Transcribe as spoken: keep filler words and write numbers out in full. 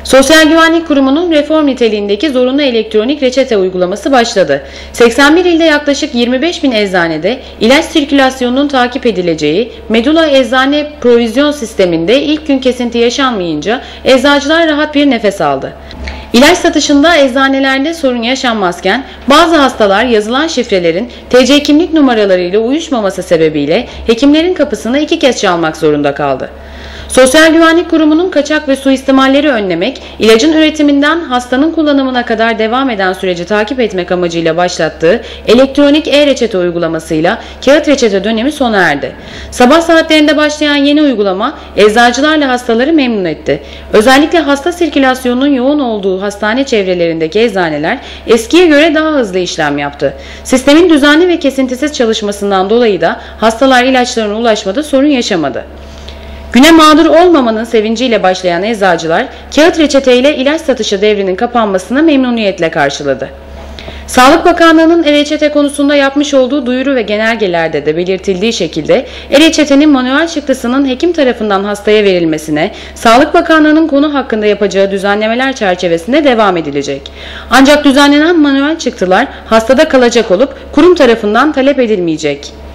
Sosyal Güvenlik Kurumu'nun reform niteliğindeki zorunlu elektronik reçete uygulaması başladı. seksen bir ilde yaklaşık yirmi beş bin eczanede ilaç sirkülasyonunun takip edileceği Medula Eczane Provizyon Sistemi'nde ilk gün kesinti yaşanmayınca eczacılar rahat bir nefes aldı. İlaç satışında eczanelerde sorun yaşanmazken bazı hastalar yazılan şifrelerin T C kimlik numaralarıyla uyuşmaması sebebiyle hekimlerin kapısını iki kez çalmak zorunda kaldı. Sosyal Güvenlik Kurumu'nun kaçak ve suistimalleri önlemek, ilacın üretiminden hastanın kullanımına kadar devam eden süreci takip etmek amacıyla başlattığı elektronik e-reçete uygulamasıyla kağıt reçete dönemi sona erdi. Sabah saatlerinde başlayan yeni uygulama eczacılarla hastaları memnun etti. Özellikle hasta sirkülasyonunun yoğun olduğu hastane çevrelerindeki eczaneler eskiye göre daha hızlı işlem yaptı. Sistemin düzenli ve kesintisiz çalışmasından dolayı da hastalar ilaçlarına ulaşmada sorun yaşamadı. Güne mağdur olmamanın sevinciyle başlayan eczacılar, kağıt reçeteyle ilaç satışı devrinin kapanmasını memnuniyetle karşıladı. Sağlık Bakanlığı'nın e-reçete konusunda yapmış olduğu duyuru ve genelgelerde de belirtildiği şekilde e-reçetenin manuel çıktısının hekim tarafından hastaya verilmesine, Sağlık Bakanlığı'nın konu hakkında yapacağı düzenlemeler çerçevesinde devam edilecek. Ancak düzenlenen manuel çıktılar hastada kalacak olup kurum tarafından talep edilmeyecek.